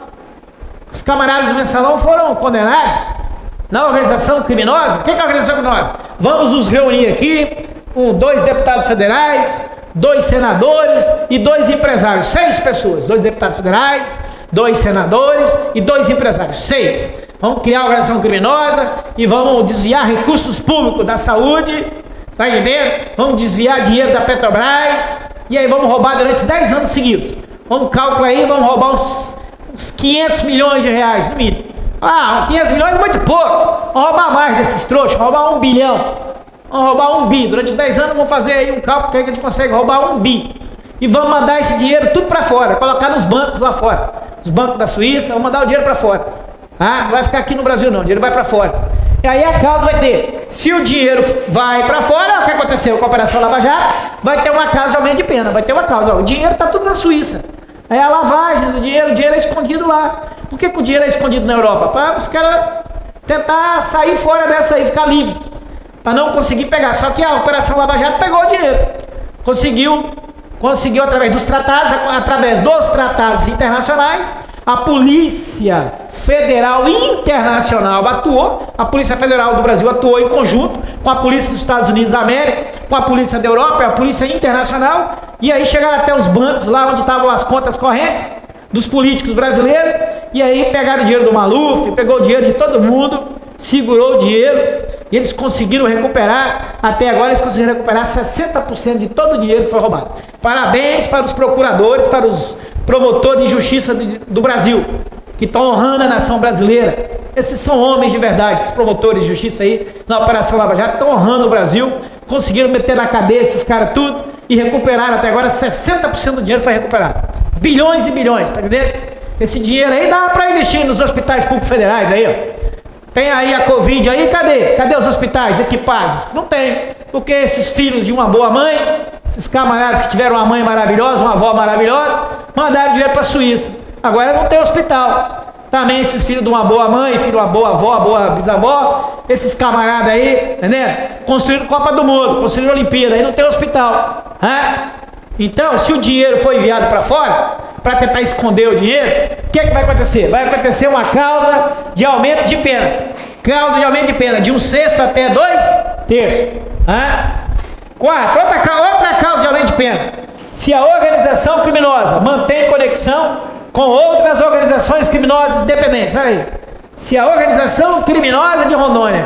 Os camaradas do mensalão foram condenados na organização criminosa? O que é a organização criminosa? Vamos nos reunir aqui com dois deputados federais, dois senadores e dois empresários. Seis pessoas. Dois deputados federais, dois senadores e dois empresários. Seis. Vamos criar uma organização criminosa e vamos desviar recursos públicos da saúde. Tá entendendo? Vamos desviar dinheiro da Petrobras. E aí vamos roubar durante dez anos seguidos. Vamos calcular aí, vamos roubar uns, uns quinhentos milhões de reais no mínimo. Ah, quinhentos milhões é muito pouco. Vamos roubar mais desses trouxas, vamos roubar um bilhão. Vamos roubar um bi. Durante dez anos vamos fazer aí um cálculo que a gente consegue roubar um bi. E vamos mandar esse dinheiro tudo para fora, colocar nos bancos lá fora. Os bancos da Suíça, vamos mandar o dinheiro para fora. Ah, não vai ficar aqui no Brasil não, o dinheiro vai para fora. E aí a causa vai ter, se o dinheiro vai para fora, o que aconteceu com a Operação Lava Jato? Vai ter uma causa de aumento de pena, vai ter uma causa. Ó, o dinheiro está tudo na Suíça. É a lavagem do dinheiro, o dinheiro é escondido lá. Por que, que o dinheiro é escondido na Europa? Para os caras tentar sair fora dessa aí, ficar livre. Para não conseguir pegar. Só que a Operação Lava Jato pegou o dinheiro. Conseguiu, conseguiu através dos tratados, através dos tratados internacionais, a Polícia Federal Internacional atuou, a Polícia Federal do Brasil atuou em conjunto com a Polícia dos Estados Unidos da América, com a Polícia da Europa, a Polícia Internacional, e aí chegaram até os bancos, lá onde estavam as contas correntes dos políticos brasileiros, e aí pegaram o dinheiro do Maluf, pegou o dinheiro de todo mundo, segurou o dinheiro, e eles conseguiram recuperar, até agora eles conseguiram recuperar sessenta por cento de todo o dinheiro que foi roubado. Parabéns para os procuradores, para os promotores de justiça do Brasil, que estão honrando a nação brasileira. Esses são homens de verdade, esses promotores de justiça aí, na Operação Lava Jato, estão honrando o Brasil, conseguiram meter na cadeia esses caras tudo, e recuperaram até agora, sessenta por cento do dinheiro foi recuperado. Bilhões e bilhões, tá entendendo? Esse dinheiro aí dá para investir nos hospitais públicos federais aí, ó. Tem aí a Covid aí, cadê? Cadê os hospitais equipados? Não tem, porque esses filhos de uma boa mãe, esses camaradas que tiveram uma mãe maravilhosa, uma avó maravilhosa, mandaram dinheiro para a Suíça. Agora não tem hospital. Também esses filhos de uma boa mãe, filho de uma boa avó, boa bisavó, esses camaradas aí, entendeu? Construíram Copa do Mundo, construíram Olimpíada, aí não tem hospital. Hã? Então, se o dinheiro foi enviado para fora, para tentar esconder o dinheiro, o que é que vai acontecer? Vai acontecer uma causa de aumento de pena. Causa de aumento de pena, de um sexto até dois terços. Hã? Quarto, outra, outra causa de aumento de pena. Se a organização criminosa mantém conexão com outras organizações criminosas independentes. Olha aí. Se a organização criminosa de Rondônia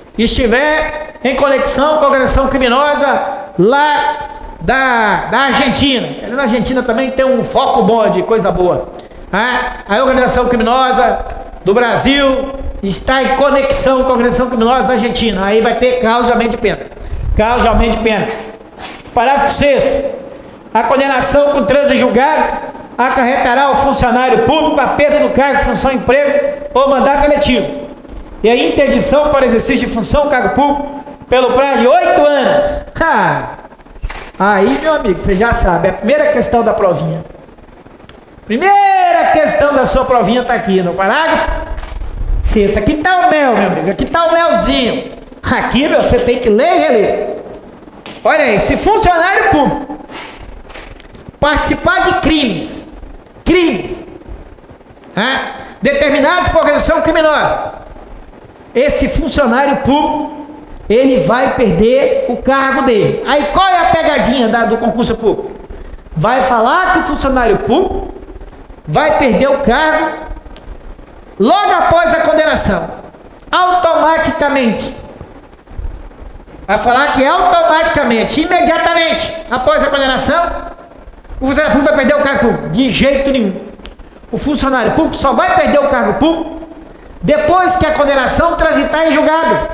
estiver em conexão com a organização criminosa lá da, da Argentina, ali na Argentina também tem um foco bom de coisa boa. Ah, a organização criminosa do Brasil está em conexão com a organização criminosa da Argentina. Aí vai ter causa de aumento de pena. Causa de aumento de pena. Parágrafo sexto. A condenação com trânsito julgado acarretará ao funcionário público a perda do cargo, função, emprego ou mandato eletivo e a interdição para exercício de função, cargo público, pelo prazo de oito anos. Ha! Aí, meu amigo, você já sabe, a primeira questão da provinha. Primeira questão da sua provinha está aqui no parágrafo sexto. Aqui está o mel, meu amigo, aqui está o melzinho. Aqui, meu, você tem que ler e reler. Olha aí, se funcionário público participar de crimes, crimes, né, determinados por organização criminosa, esse funcionário público, ele vai perder o cargo dele. Aí qual é a pegadinha da, do concurso público? Vai falar que o funcionário público vai perder o cargo logo após a condenação, automaticamente. Vai falar que automaticamente, imediatamente após a condenação, o funcionário público vai perder o cargo público. De jeito nenhum. O funcionário público só vai perder o cargo público depois que a condenação transitar em julgado.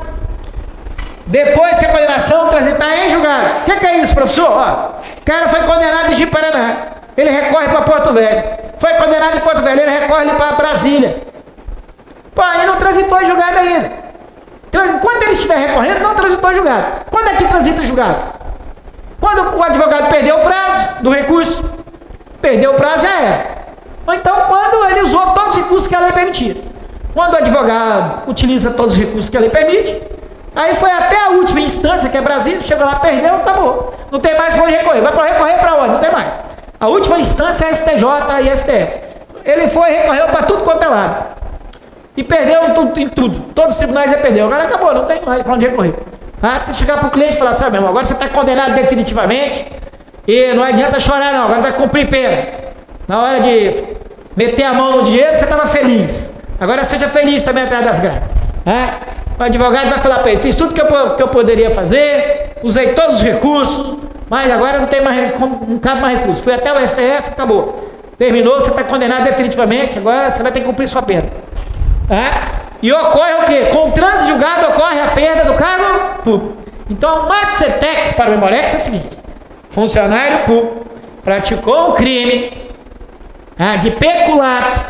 Depois que a condenação transitar em julgado. O que, que é isso, professor? Ó, o cara foi condenado em Ji-Paraná, ele recorre para Porto Velho. Foi condenado em Porto Velho, ele recorre para Brasília. Pô, aí não transitou em julgado ainda. Enquanto ele estiver recorrendo, não transitou em julgado. Quando é que transita em julgado? Quando o advogado perdeu o prazo do recurso, perdeu o prazo, já era. Ou então quando ele usou todos os recursos que a lei permitia. Quando o advogado utiliza todos os recursos que a lei permite, aí foi até a última instância, que é Brasília, chegou lá, perdeu, acabou. Não tem mais para onde recorrer. Vai para recorrer para onde? Não tem mais. A última instância é S T J e S T F. Ele foi e recorreu para tudo quanto é lado. E perdeu em tudo, em tudo. Todos os tribunais ele perdeu. Agora acabou, não tem mais para onde recorrer. Ah, tem que chegar para o cliente e falar, sabe, meu irmão, agora você está condenado definitivamente e não adianta chorar não, agora vai cumprir pena. Na hora de meter a mão no dinheiro, você estava feliz. Agora seja feliz também atrás das grades. Ah, o advogado vai falar para ele, fiz tudo que eu, que eu poderia fazer, usei todos os recursos, mas agora não tem mais, não cabe mais recurso. Fui até o S T F, acabou. Terminou, você está condenado definitivamente, agora você vai ter que cumprir sua pena. Ah, e ocorre o quê? Com o trânsito julgado ocorre a perda do cargo público. Então, o Macetex para o Memorex é o seguinte: funcionário público praticou um crime ah, de peculato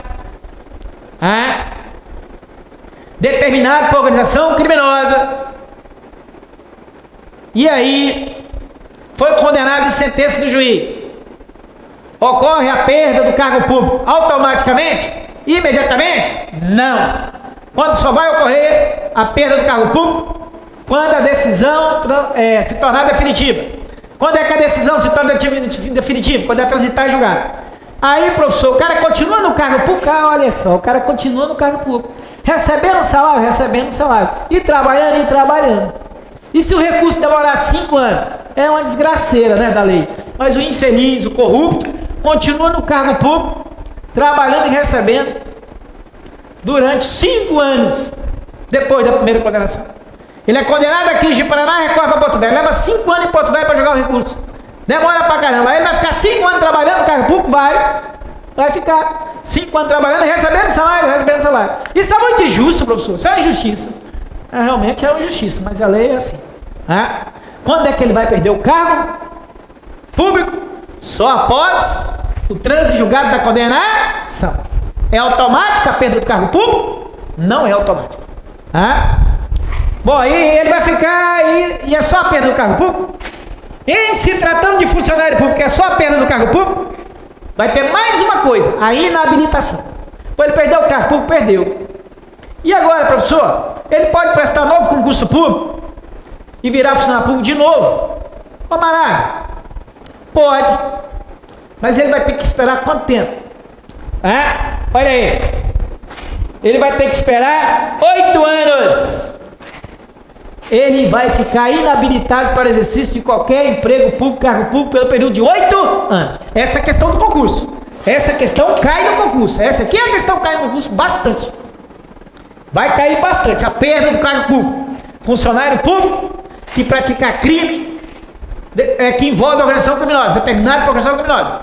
ah, determinado por organização criminosa, e aí foi condenado em sentença do juiz. Ocorre a perda do cargo público automaticamente? Imediatamente? Não. Quando só vai ocorrer a perda do cargo público? Quando a decisão é, se tornar definitiva. Quando é que a decisão se torna definitiva? Quando é transitar e julgar. Aí, professor, o cara continua no cargo público? Ah, olha só, o cara continua no cargo público. Recebendo salário? Recebendo salário. E trabalhando? E trabalhando. E se o recurso demorar cinco anos? É uma desgraceira, né, da lei. Mas o infeliz, o corrupto, continua no cargo público, trabalhando e recebendo durante cinco anos depois da primeira condenação. Ele é condenado aqui em Ji-Paraná, recorre para Porto Velho, leva cinco anos em Porto Velho para jogar o recurso. Demora pra caramba. Aí ele vai ficar cinco anos trabalhando no cargo público? Vai. Vai ficar cinco anos trabalhando e recebendo salário, recebendo salário. Isso é muito injusto, professor. Isso é injustiça. É, realmente é uma injustiça, mas a lei é assim. Ah, quando é que ele vai perder o cargo público? Só após o trânsito julgado da condenação. É automática a perda do cargo público? Não é automática. Ah? Bom, aí ele vai ficar aí, e é só a perda do cargo público? Em se tratando de funcionário público, é só a perda do cargo público? Vai ter mais uma coisa, a inabilitação. Pô, ele perdeu o cargo público? Perdeu. E agora, professor? Ele pode prestar novo concurso público e virar funcionário público de novo? Camarada, pode. Mas ele vai ter que esperar quanto tempo? Ah, olha aí. Ele vai ter que esperar oito anos. Ele vai ficar inabilitado para o exercício de qualquer emprego público, cargo público, pelo período de oito anos. Essa é a questão do concurso. Essa questão cai no concurso. Essa aqui é a questão que cai no concurso bastante. Vai cair bastante. A perda do cargo público. Funcionário público que praticar crime de, é, que envolve organização criminosa, determinado por organização criminosa.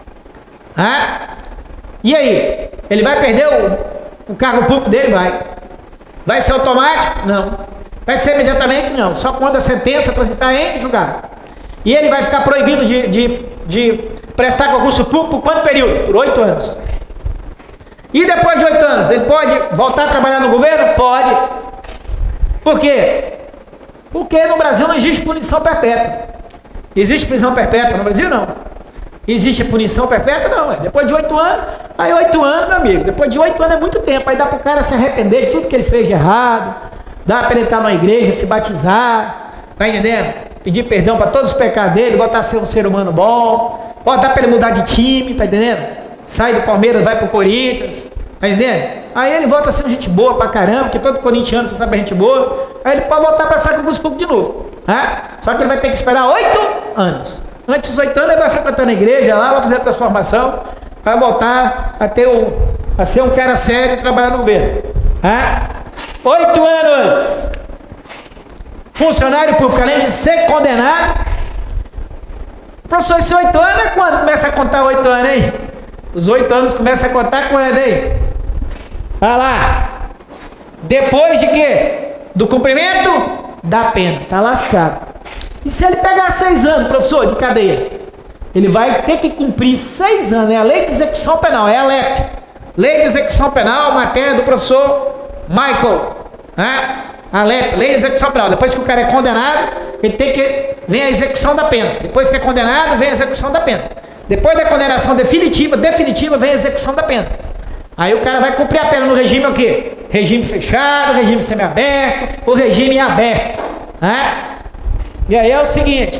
Ah? E aí? Ele vai perder o, o cargo público dele? Vai. Vai ser automático? Não. Vai ser imediatamente? Não. Só quando a sentença transitar em julgado. E ele vai ficar proibido de, de, de prestar concurso público por quanto período? Por oito anos. E depois de oito anos, ele pode voltar a trabalhar no governo? Pode. Por quê? Porque no Brasil não existe punição perpétua. Existe prisão perpétua no Brasil? Não. Existe punição perpétua? Não. É. Depois de oito anos, aí oito anos, meu amigo, depois de oito anos é muito tempo. Aí dá para o cara se arrepender de tudo que ele fez de errado, dá para ele entrar numa igreja, se batizar, tá entendendo? Pedir perdão para todos os pecados dele, voltar a ser um ser humano bom, ó, dá para ele mudar de time, tá entendendo? Sai do Palmeiras, vai pro Corinthians, tá entendendo? Aí ele volta a ser gente boa pra caramba, porque todo corintiano, você sabe, é gente boa. Aí ele pode voltar para sair com concurso público de novo, tá? Só que ele vai ter que esperar oito anos. Antes dos oito anos ele vai frequentando a igreja lá, vai fazer a transformação, vai voltar a, ter um, a ser um cara sério e trabalhar no governo, tá? Oito anos. Funcionário público, além de ser condenado. Professor, esse oito anos é quando começa a contar oito anos, hein? Os oito anos começam a contar quando, hein? Olha lá. Depois de quê? Do cumprimento da pena. Tá lascado. E se ele pegar seis anos, professor, de cadeia? Ele vai ter que cumprir seis anos. É a Lei de Execução Penal, é a L E P. Lei de Execução Penal, matéria do professor Michael. Né? A L E P, Lei de Execução Penal. Depois que o cara é condenado, ele tem que... Vem a execução da pena. Depois que é condenado, vem a execução da pena. Depois da condenação definitiva, definitiva, vem a execução da pena. Aí o cara vai cumprir a pena no regime o quê? Regime fechado, regime semiaberto, o regime aberto. Né? E aí é o seguinte,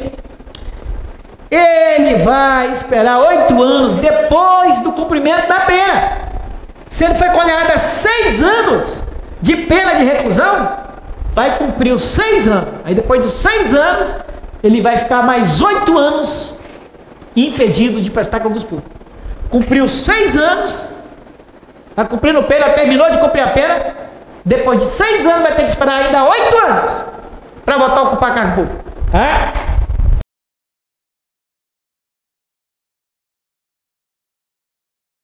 ele vai esperar oito anos depois do cumprimento da pena. Se ele foi condenado a seis anos de pena de reclusão, vai cumprir os seis anos. Aí depois dos seis anos, ele vai ficar mais oito anos impedido de prestar concurso público. Cumpriu seis anos, está cumprindo pena, terminou de cumprir a pena, depois de seis anos vai ter que esperar ainda oito anos para voltar a ocupar cargo público. Tá?